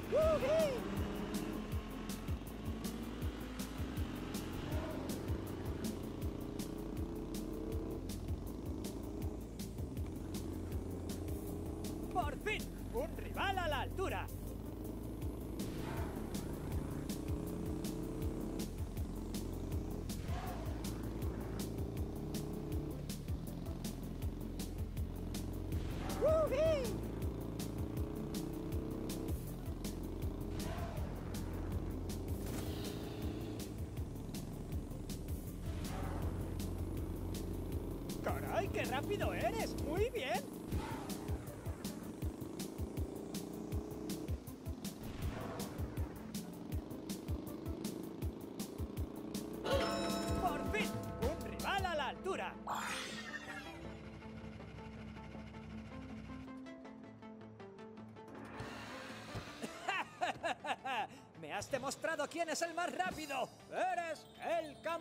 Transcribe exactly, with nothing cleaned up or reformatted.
¡Ujú! ¡Por fin! ¡Un rival a la altura! ¡Ujú! ¡Caray, qué rápido eres! ¡Muy bien! ¡Por fin! ¡Un rival a la altura! ¡Me has demostrado quién es el más rápido! ¡Eres el campeón!